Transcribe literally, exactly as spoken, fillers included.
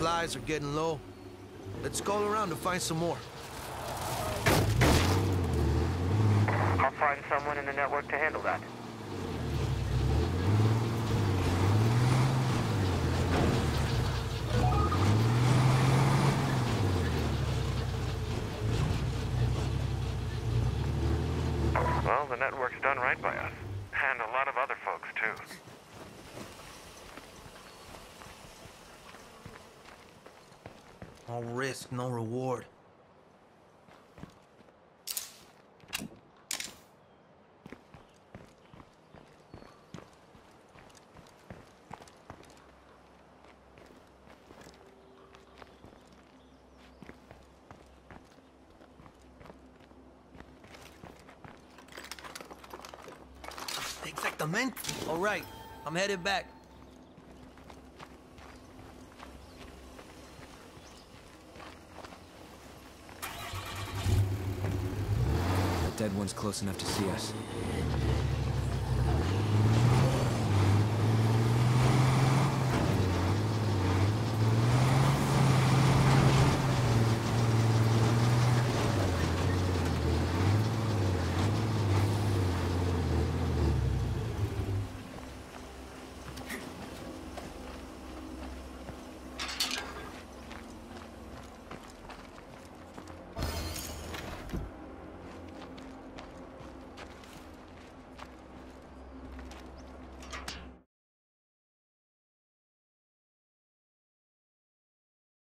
supplies are getting low. Let's call around to find some more. I'll find someone in the network to handle that. Well, the network's done right by us. And a lot of other folks, too. All risk, no reward. Exactamente. All right, I'm headed back. That dead one's close enough to see us.